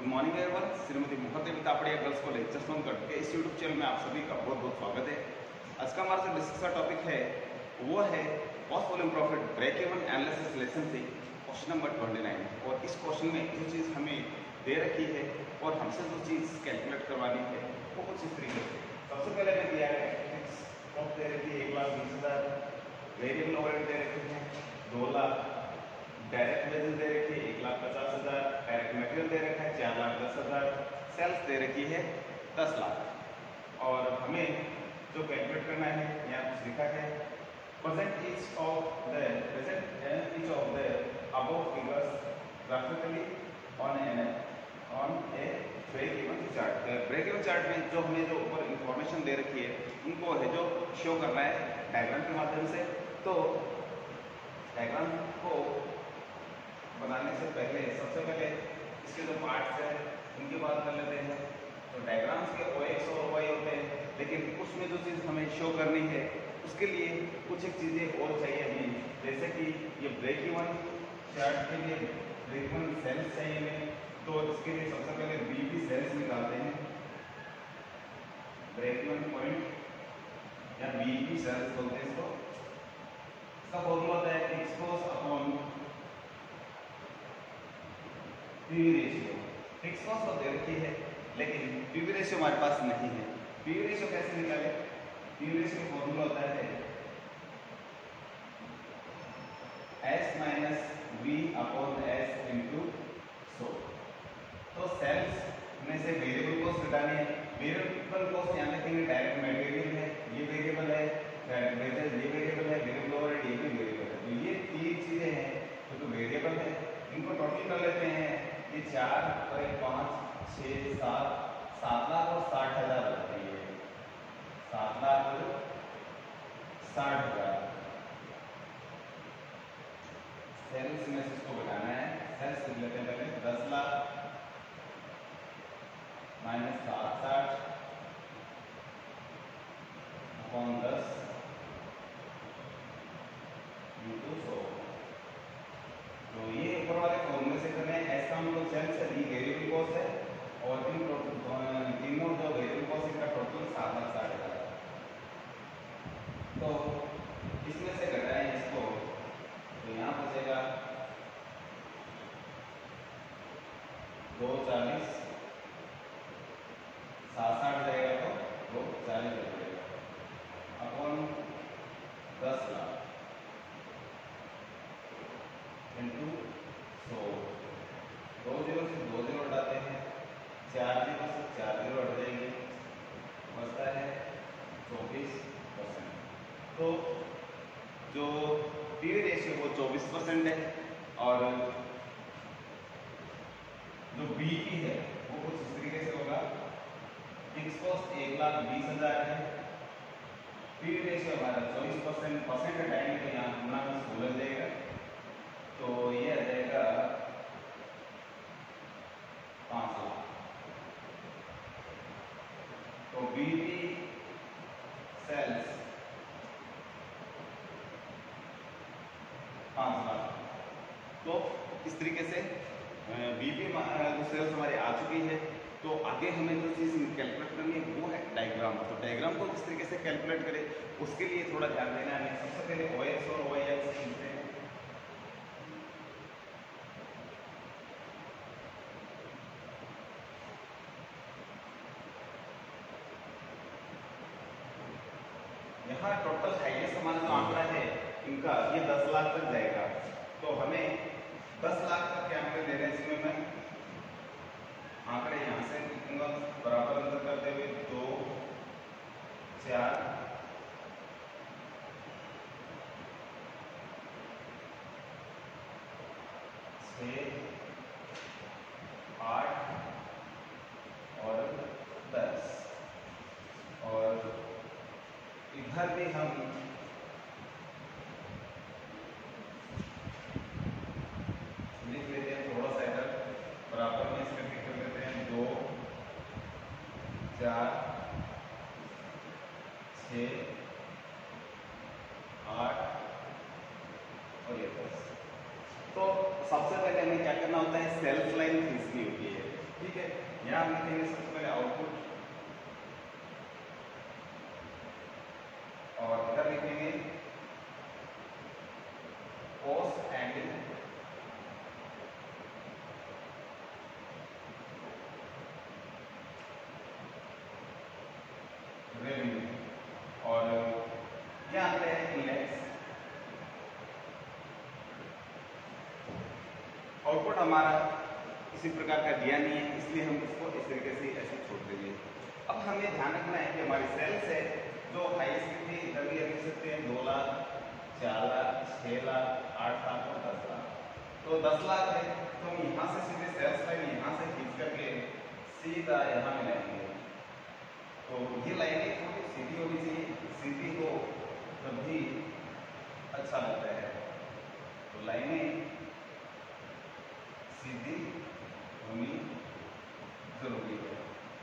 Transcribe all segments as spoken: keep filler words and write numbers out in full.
Good morning everyone. Shrimati मोहरी Tapadia girls college Jaswantgarh के इस यूट्यूब चैनल में आप सभी का बहुत बहुत स्वागत है। आज का हमारा जो डिस्कस का टॉपिक है वो है cost volume profit break even analysis lesson से क्वेश्चन नंबर ट्वेंटी नाइन। और इस क्वेश्चन में जो चीज़ हमें दे रखी है और हमसे जो चीज़ कैलकुलेट करवानी है वो कुछ इस तरीके से। सबसे पहले मैं दिया है फिक्स कॉस्ट दे रखी है एक लाख बीस हज़ार, वेरिएबल ओवरहेड दे रखे हैं दो लाख, डायरेक्ट वेजेस दे रखी है एक लाख पचास हज़ार, डायरेक्ट मटेरियल दे रखा है चार लाख दस हज़ार, सेल्स दे रखी है दस लाख। और हमें जो कैलकुलेट करना है यहाँ कुछ लिखा है present each of the present each of the above figures graphically on an on a break even chart. Break even chart में जो हमें जो ऊपर इंफॉर्मेशन दे रखी है उनको है जो शो करना है डायग्राम के माध्यम से। तो डायग्राम को बनाने से पहले सबसे पहले इसके जो पार्ट्स हैं उनकी बात कर लेते हैं। तो डायग्राम्स के ओ एक्स और वाई होते हैं, लेकिन उसमें जो चीज़ हमें शो करनी है उसके लिए कुछ एक चीज़ें और चाहिए हमें, जैसे कि ये ब्रेक इवन चार्ट के लिए ब्रेक इवन सेल्स चाहिए हमें। तो इसके लिए सबसे पहले बी पी सेल्स निकालते हैं, ब्रेक इवन पॉइंट या बी पी सेल्स बोलते हैं इसको। इसका फॉर्मूला होता है fix cost upon PV ratio. Fix cost तो दे रखी है लेकिन पीवी रेशियो हमारे पास नहीं है। पीवी रेशियो कैसे निकाले? पीवी रेशियो का फॉर्मूला होता है S minus V upon S into सो। तो सेल्स में से वेरिएबल कॉस्ट घटानी है। वेरिएबल कॉस्ट यहाँ लिखेंगे डायरेक्ट मटेरियल है, ये वेरिएबल है, डायरेक्ट वेजेस ये वेरिएबल है, वेरिएबल ओवरहेड ये भी वेरिएबल है। तो ये तीन चीजें हैं जो तो वेरिएबल है, इनको टोटल कर लेते हैं। ये चार और एक पाँच छः सात सात लाख और साठ हजार हो जाती है। सात लाख और साठ हजार सेल्स में से इसको घटाना है। सेल्स लिख लेते हैं पहले दस लाख माइनस सात साठ अपॉन दस इंटू सौ। तो ये ऊपर वाले फॉर्मूले से करने हैं। ऐसा हम लोग सेल्स है ये वेरिएबल कॉस्ट है और इन तीनों जो वेरिएबल कॉस्ट इनका टोटल सात लाख साठ हजार। तो इसमें से घटाएं इसको तो यहाँ बचेगा दो चालीस, सात साठ जाएगा तो दो चालीस जाएगा अपॉन दस लाख इंटू सौ। दो जीरो से दो जीरो हटाते हैं, चार जीरो से चार जीरो हट जाएंगे, बचता है चौबीस परसेंट। तो जो पीवी रेशियो वो चौबीस परसेंट है और जो बीपी है वो कुछ इस तरीके से होगा। फिक्स कॉस्ट एक लाख बीस हजार है, पीवी रेशियो हमारा चौबीस परसेंट परसेंट हटाएंगे तो यहाँ गुना में सोलह जाएगा, तो ये आ जाएगा पाँच लाख। तो बीपी सेल्स पाँच लाख। तो इस तरीके से बीपी जो सेल्स हमारी आ चुकी है। तो आगे हमें जो चीज़ कैलकुलेट करनी है वो है डायग्राम। तो डायग्राम को किस तरीके से कैलकुलेट करें उसके लिए थोड़ा ध्यान देना है। सबसे पहले ओ एक्स और वाई एक्स खींचते हैं। यहाँ टोटल हाईएस्ट हमारा जो आंकड़ा है इनका ये दस लाख तक जाएगा। तो हमें दस लाख तक के आंकड़े दे रहे हैं। इसमें मैं आंकड़े यहाँ से लिखूंगा बराबर अंतर करते हुए दो चार छः आठ और दस। और इधर भी हम लिख लेते हैं थोड़ा सा इधर बराबर में इसमें टिक कर लेते हैं दो चार छः आठ और ये दस। तो सबसे पहले हमें क्या करना होता है सेल्स लाइन खींचनी होती है। ठीक है, यहाँ हम लिखेंगे सबसे पहले आउटपुट और इधर लिखेंगे कॉस्ट एंड रेवेन्यू और यहाँ पे है इनलेट्स। आउटपुट हमारा किसी प्रकार का दिया नहीं है, इसलिए हम इसको इस तरीके से ऐसे छोड़ देंगे। अब हमें ध्यान रखना है कि हमारी सेल्स है जो हाईएस्ट कितनी इधर भी लिख सकते हैं, दो लाख, चार लाख, छह लाख, आठ लाख और दस लाख। तो दस लाख है तो हम यहाँ से सीधे सेल्स लाइन यहाँ से खींच करके सीधा यहाँ मिलाएंगे। तो ये लाइनें थोड़ी सीधी होनी चाहिए, सीधी हो तभी अच्छा लगता है। तो लाइनें सीधी होनी जरूरी है।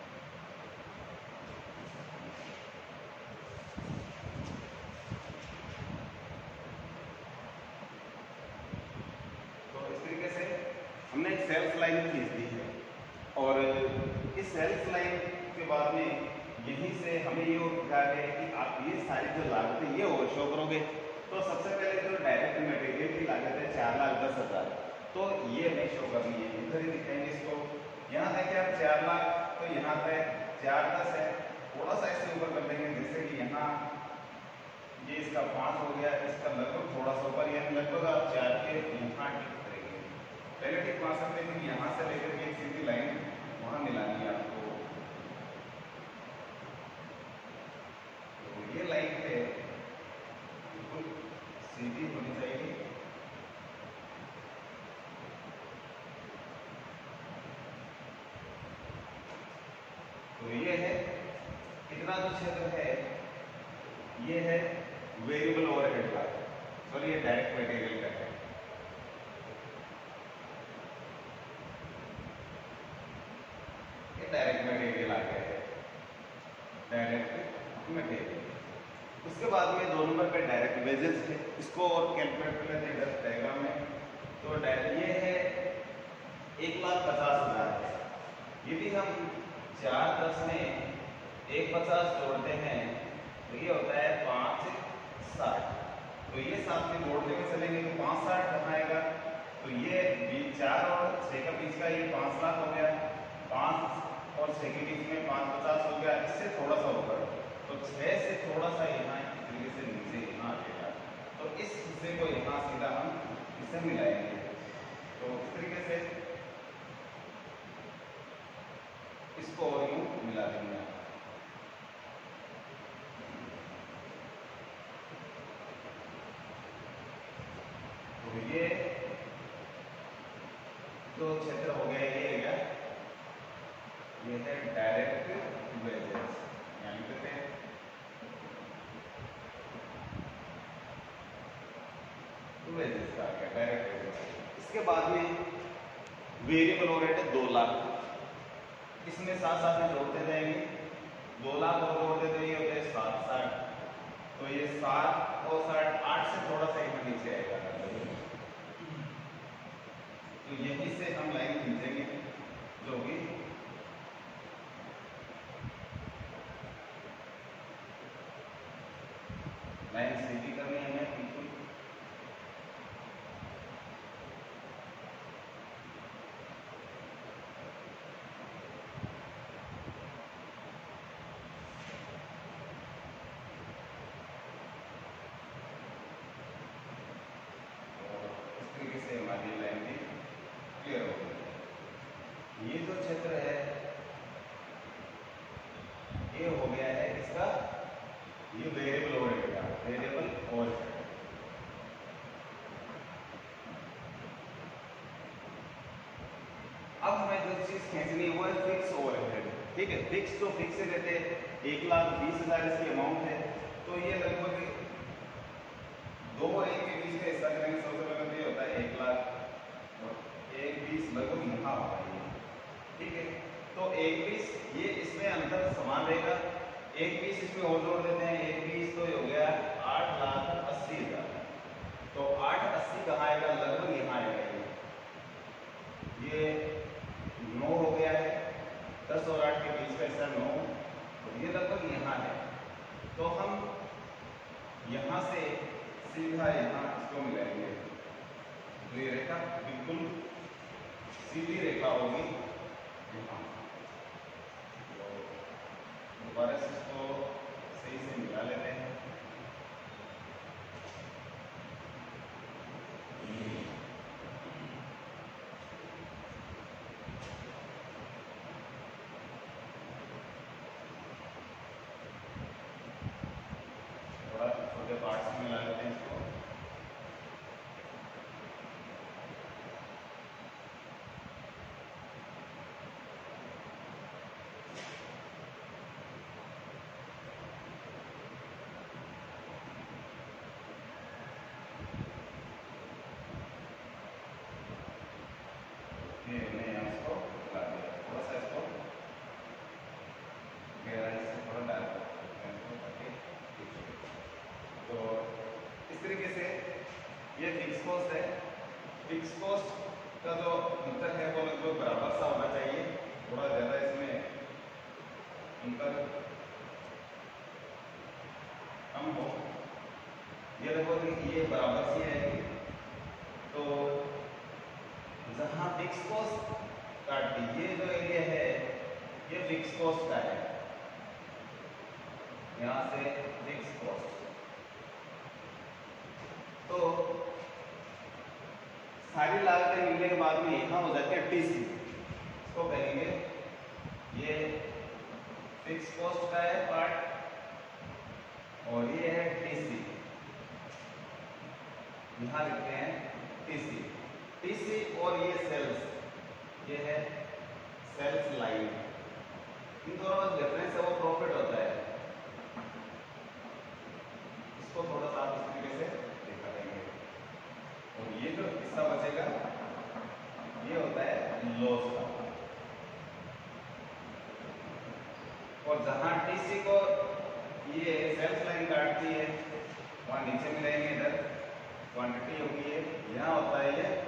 तो इस तरीके से हमने एक सेल्स लाइन खींच दी है और इस सेल्स लाइन के बाद में यहीं से हमें ये क्या है कि आप ये सारी जो लागतें ये और शो करोगे। तो सबसे पहले जो डायरेक्ट मटेरियल की लागत है चार लाख दस हजार, तो ये हमें शो करनी है। इधर ही दिखाएंगे इसको, यहाँ देखिए आप चार लाख तो यहाँ पे चार दस है, थोड़ा सा ऐसे ऊपर कर देंगे जैसे कि यहाँ ये इसका पाँच हो गया, इसका लगभग थोड़ा सा ऊपर, यानी लगभग आप चार के यहाँ टिक करेंगे। पहले टिक वहाँ सकते हैं, यहाँ से लेकर के एक सीधी लाइन वहाँ मिलानी है आपको। ये लाइन है बिल्कुल सीधी होनी चाहिए। तो ये है इतना जो क्षेत्र है ये है वेरिएबल ओवरहेड का, सॉरी ये डायरेक्ट मटेरियल का है। ये डायरेक्ट मटेरियल आ गया है, डायरेक्ट मटेरियल। उसके बाद में दो नंबर पे डायरेक्ट वेजेस है, इसको और कैलकुलेट कर लेते हैं डायग्राम में। तो ये है एक लाख पचास हजार, यदि हम चार दस में एक पचास जोड़ते हैं तो ये होता है पाँच साठ। तो ये साथ में जोड़ देकर चलेंगे तो पाँच साठ कहाँ आएगा, तो ये बीच चार और छः का बीच का ये पाँच लाख हो गया, पाँच और छः के बीच में पाँच पचास हो गया, इससे थोड़ा सा ऊपर तो छः से थोड़ा सा यहाँ इस तरीके से नीचे यहाँ आएगा। तो इस हिस्से को यहाँ सीधा हम इससे मिलाएंगे। तो इस तरीके से इसको और यूँ मिला देंगे। तो ये जो क्षेत्र हो गया ये गया, ये है डायरेक्ट वेजेस, यानी कहते हैं वेजेस का आ गया डायरेक्ट वेजेस। इसके बाद में वेरिएबल ओवरहेड है दो लाख, इसमें साथ साथ में जोड़ते जाएंगे, दो लाख और जोड़ देते ये होते हैं सात साठ। तो ये सात और साठ आठ से थोड़ा सा यहाँ नीचे आएगा। तो यहीं से हम लाइन खींचेंगे जो कि लाइन सीधी करनी है हमें बिल्कुल। हमारी लाइन भी क्लियर हो गई। ये जो क्षेत्र है ये हो गया है इसका, ये वेरिएबल ओवरहेड का, वेरिएबल ओवरहेड। अब हमें जो चीज खींचनी है वो है फिक्स ओवरहेड। ठीक है, फिक्स तो फिक्स से रहते हैं, एक लाख बीस हजार इसकी अमाउंट है। तो ये लगभग दो और एक के बीच का हिस्सा करेंगे। सबसे पहले ये होता है एक लाख और एक बीस लगभग यहाँ होगा ये। ठीक है, तो एक बीस ये इसमें अंतर समान रहेगा, एक बीस इसमें और जोड़ देते हैं, एक बीस तो ये हो गया आठ लाख अस्सी हजार। तो आठ अस्सी कहाँ आएगा, लगभग यहाँ आएगा। ये ये नौ हो गया है, यहाँ है, तो हम यहाँ से सीधा यहाँ इसको मिलाएंगे। तो ये रेखा बिल्कुल सीधी रेखा होगी यहाँ। तो दोबारा से इसको सही से मिला लेते हैं। थोड़ा छोटे पार्ट्स में मिला लेते हैं इसको। ये फिक्स कॉस्ट है। फिक्स कॉस्ट का जो अंतर है वो लगभग बराबर सा होना चाहिए, थोड़ा ज़्यादा इसमें अंतर कम हो। ये लगभग ये बराबर सी है। तो जहाँ फिक्स कॉस्ट काटती, ये जो एरिया है ये फिक्स कॉस्ट का है, यहाँ से फिक्स कॉस्ट। तो सारी लागतें मिलने के बाद में यहाँ हो जाती है टीसी। इसको कहेंगे ये फिक्स कॉस्ट का है पार्ट, और ये है टीसी। यहाँ लिखते हैं टीसी। टीसी और ये सेल्स, ये है सेल्स लाइन। इन दोनों का डिफरेंस है वो प्रॉफिट होता है। इसको थोड़ा सा इस तरीके से देखा देंगे। और ये जो हिस्सा बचेगा ये होता है लॉस का। और जहां टीसी को ये सेल्स लाइन काटती है वहां नीचे मिलाएंगे, इधर क्वांटिटी होगी ये, यहाँ होता है ये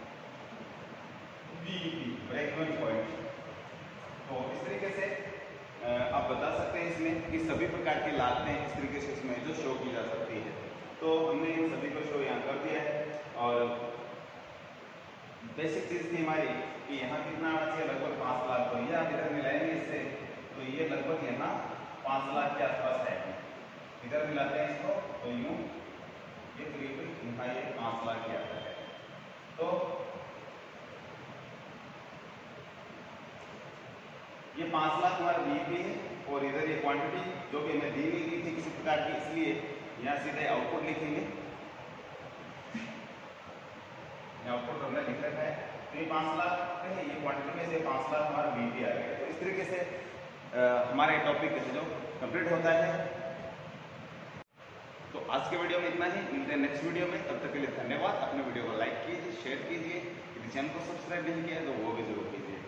बीईपी, ब्रेक इवन पॉइंट। तो इस तरीके से आप बता सकते हैं इसमें कि सभी प्रकार की लागतें इस तरीके से इसमें जो शो की जा सकती है। तो हमने इन सभी को शो यहाँ कर दिया है। और बेसिक चीज़ थी हमारी कि यहाँ कितना आना चाहिए, लगभग पाँच लाख। तो ये आप इधर मिलाएंगे इससे, तो ये लगभग यहाँ पाँच लाख के आसपास है। इधर मिलाते हैं इसको तो यूँ ये करीब यहाँ ये पाँच लाख के आता है। तो ये पाँच लाख हमारा बीईपी है। और इधर ये क्वांटिटी जो कि हमें दी हुई थी, थी किसी प्रकार की, इसलिए यहाँ सीधे आउटपुट लिखेंगे। आउटपुट हमने लिख रखा है। तो ये पाँच लाख है, ये क्वांटिटी में से पाँच लाख हमारा बीईपी आ गया। तो इस तरीके से आ, हमारे टॉपिक जो कंप्लीट होता है। तो आज के वीडियो में इतना ही, मिलते हैं नेक्स्ट वीडियो में। तब तक के लिए धन्यवाद। अपने वीडियो को लाइक कीजिए, शेयर कीजिए। यदि चैनल को सब्सक्राइब नहीं किया है तो वो भी जरूर कीजिए।